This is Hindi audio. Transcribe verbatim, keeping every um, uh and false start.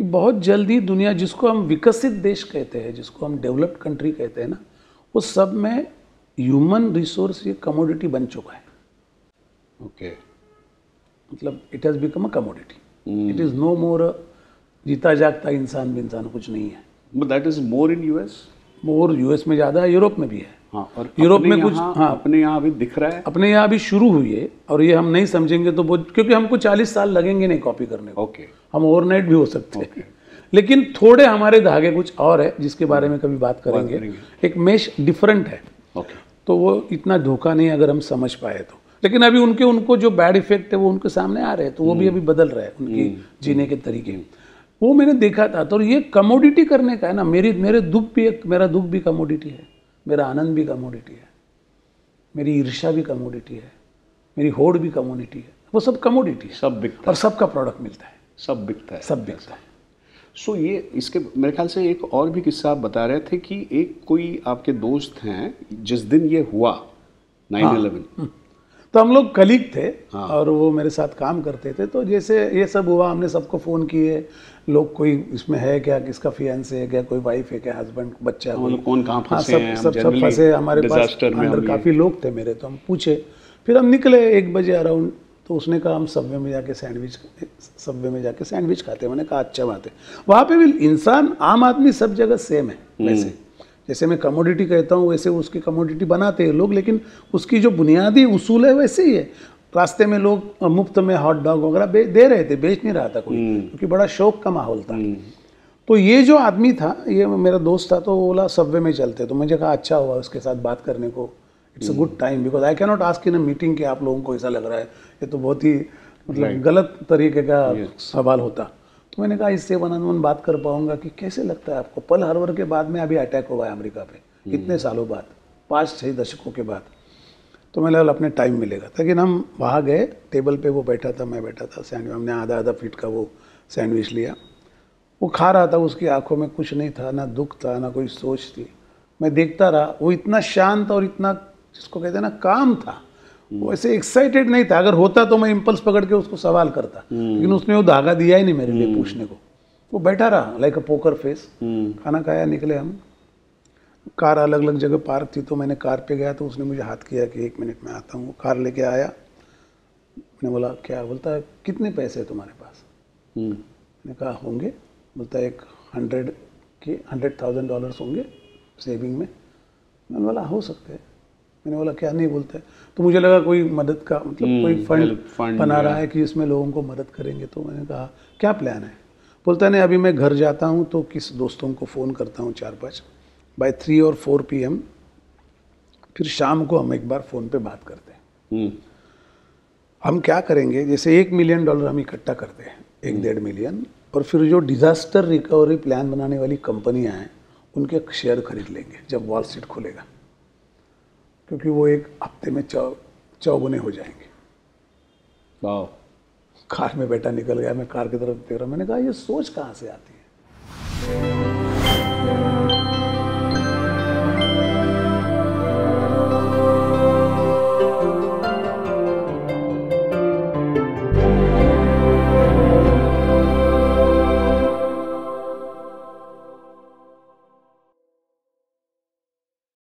बहुत जल्दी दुनिया, जिसको हम विकसित देश कहते हैं, जिसको हम डेवलप्ड कंट्री कहते हैं ना, वो सब में ह्यूमन रिसोर्स ये कमोडिटी बन चुका है। Okay okay. मतलब it has become a commodity, it is no more जीता जागता इंसान भी इंसान कुछ नहीं है। But that is more in US, more US में ज़्यादा है, यूरोप में भी है। हाँ, और यूरोप में कुछ, हाँ अपने यहाँ अभी दिख रहा है, अपने यहाँ अभी शुरू हुई है, और ये हम नहीं समझेंगे तो बहुत, क्योंकि हमको चालीस साल लगेंगे नहीं कॉपी करने को। Okay okay. हम ओवरनाइट भी हो सकते हैं okay. लेकिन थोड़े हमारे धागे कुछ और है जिसके बारे में कभी बात करेंगे, करेंगे। एक मेश डिफरेंट है। okay. तो वो इतना धोखा नहीं अगर हम समझ पाए तो। लेकिन अभी उनके उनको जो बैड इफेक्ट है वो उनके सामने आ रहे हैं, तो वो भी अभी बदल रहे हैं उनकी जीने के तरीके। वो मैंने देखा था। तो ये कमोडिटी करने का है ना, मेरी मेरे दुख भी एक, मेरा दुख भी कमोडिटी है, मेरा आनंद भी कमोडिटी है, मेरी ईर्ष्या भी कमोडिटी है, मेरी होड़ भी कमोडिटी है, वो सब कमोडिटी है, सब बिकता है, और सबका प्रोडक्ट मिलता है, सब बिकता है, सब बिकता है। सो so, ये इसके मेरे ख्याल से एक और भी किस्सा आप बता रहे थे कि एक कोई आपके दोस्त हैं जिस दिन ये हुआ नाइन इलेवन, तो हम लोग कलीग थे। हाँ। और वो मेरे साथ काम करते थे। तो जैसे ये सब हुआ, हमने सबको फ़ोन किए, लोग कोई इसमें है क्या, किसका फियांसे है क्या, कोई वाइफ है क्या, हस्बैंड, बच्चा, मतलब कौन कहाँ हाँ, फंसे सब हैं, सब सब फंसे हमारे पास। अंदर काफ़ी लोग थे मेरे, तो हम पूछे, फिर हम निकले एक बजे अराउंड। तो उसने कहा हम सबवे में जाके सैंडविच सबवे में जाके सैंडविच खाते हैं। मैंने कहा अच्छा बात है। वहाँ पे भी इंसान, आम आदमी सब जगह सेम है। वैसे जैसे मैं कमोडिटी कहता हूँ वैसे उसकी कमोडिटी बनाते हैं लोग, लेकिन उसकी जो बुनियादी उसूल है वैसे ही है। रास्ते में लोग मुफ्त में हॉट डॉग वगैरह दे रहे थे, बेच नहीं रहा था कोई, क्योंकि बड़ा शौक का माहौल था। तो ये जो आदमी था, ये मेरा दोस्त था, तो वो बोला सबवे में चलते। तो मुझे कहा अच्छा हुआ उसके साथ बात करने को, it's a good time, because I can not ask in a meeting कि आप लोगों को ऐसा लग रहा है, ये तो बहुत ही मतलब right. गलत तरीके का yes. सवाल होता। तो मैंने कहा इससे वन ऑन वन बात कर पाऊंगा कि कैसे लगता है आपको, पर्ल हार्बर के बाद में अभी अटैक हुआ है अमेरिका पे, hmm. इतने सालों बाद, पाँच छः दशकों के बाद। तो मैंने बोला अपने टाइम मिलेगा। लेकिन हम वहाँ गए, टेबल पे वो बैठा था, मैं बैठा था, सैंडविच हमने आधा आधा फीट का वो सैंडविच लिया। वो खा रहा था, उसकी आंखों में कुछ नहीं था, ना दुख था ना कोई सोच थी। मैं देखता रहा, वो इतना शांत और इतना जिसको कहते हैं ना काम था, वो ऐसे एक्साइटेड नहीं था। अगर होता तो मैं इम्पल्स पकड़ के उसको सवाल करता, लेकिन उसने वो धागा दिया ही नहीं मेरे लिए पूछने को। वो बैठा रहा लाइक अ पोकर फेस। खाना खाया, निकले हम। कार अलग अलग जगह पार्क थी, तो मैंने कार पे गया, तो उसने मुझे हाथ किया कि एक मिनट में आता हूँ। कार लेके आया, मैंने बोला क्या, बोलता है कितने पैसे है तुम्हारे पास? मैंने कहा होंगे, बोलता है एक हंड्रेड के हंड्रेड थाउजेंड डॉलर्स होंगे सेविंग में। मैंने बोला हो सकते हैं। मैंने बोला क्या, नहीं बोलता है। तो मुझे लगा कोई मदद का मतलब hmm, कोई फंड, फंड बना रहा है कि इसमें लोगों को मदद करेंगे। तो मैंने कहा क्या प्लान है? बोलता है नहीं, अभी मैं घर जाता हूँ तो किस दोस्तों को फ़ोन करता हूँ चार पाँच, बाय थ्री और फोर पी एम, फिर शाम को हम एक बार फ़ोन पे बात करते हैं। hmm. हम क्या करेंगे, जैसे एक मिलियन डॉलर हम इकट्ठा करते हैं, एक hmm. डेढ़ मिलियन, और फिर जो डिज़ास्टर रिकवरी प्लान बनाने वाली कंपनियाँ हैं उनके शेयर खरीद लेंगे जब वॉल स्ट्रीट खुलेगा, क्योंकि वो एक हफ्ते में चौ चौगुने हो जाएंगे। वाह। कार में बैठा निकल गया, मैं कार की तरफ देख रहा, मैंने कहा ये सोच कहाँ से आती है?